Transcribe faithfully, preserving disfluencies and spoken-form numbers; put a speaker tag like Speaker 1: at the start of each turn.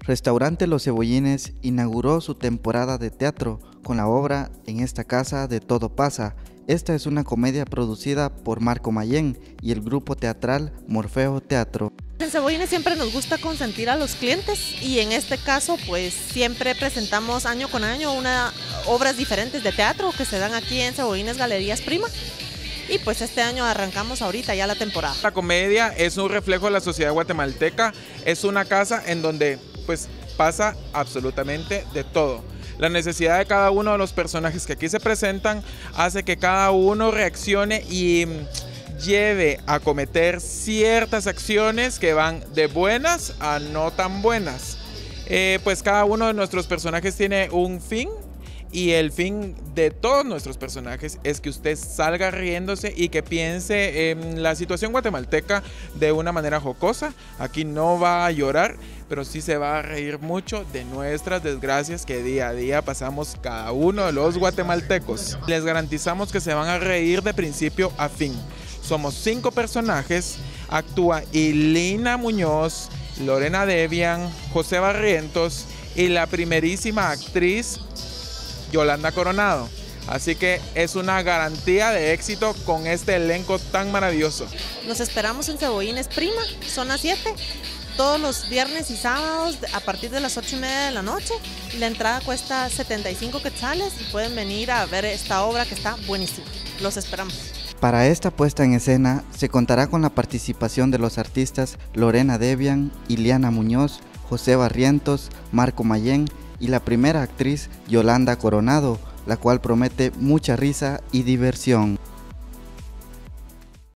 Speaker 1: Restaurante Los Cebollines inauguró su temporada de teatro con la obra En esta casa de todo pasa. Esta es una comedia producida por Marco Mayén y el grupo teatral Morfeo Teatro.
Speaker 2: En Cebollines siempre nos gusta consentir a los clientes y en este caso pues siempre presentamos año con año una, obras diferentes de teatro que se dan aquí en Cebollines Galerías Prima. Y pues este año arrancamos ahorita ya la temporada.
Speaker 3: La comedia es un reflejo de la sociedad guatemalteca, es una casa en donde pues pasa absolutamente de todo. La necesidad de cada uno de los personajes que aquí se presentan hace que cada uno reaccione y lleve a cometer ciertas acciones que van de buenas a no tan buenas. Eh, pues cada uno de nuestros personajes tiene un fin. Y el fin de todos nuestros personajes es que usted salga riéndose y que piense en la situación guatemalteca de una manera jocosa. Aquí no va a llorar, pero sí se va a reír mucho de nuestras desgracias que día a día pasamos cada uno de los guatemaltecos. Les garantizamos que se van a reír de principio a fin. Somos cinco personajes, actúa Ilina Muñoz, Lorena Debian, José Barrientos y la primerísima actriz Yolanda Coronado. Así que es una garantía de éxito con este elenco tan maravilloso.
Speaker 2: Los esperamos en Cebollines Prima, zona siete, todos los viernes y sábados a partir de las ocho y media de la noche. La entrada cuesta setenta y cinco quetzales y pueden venir a ver esta obra que está buenísima. Los esperamos.
Speaker 1: Para esta puesta en escena se contará con la participación de los artistas Lorena Debian, Iliana Muñoz, José Barrientos, Marco Mayén y la primera actriz Yolanda Coronado, la cual promete mucha risa y diversión.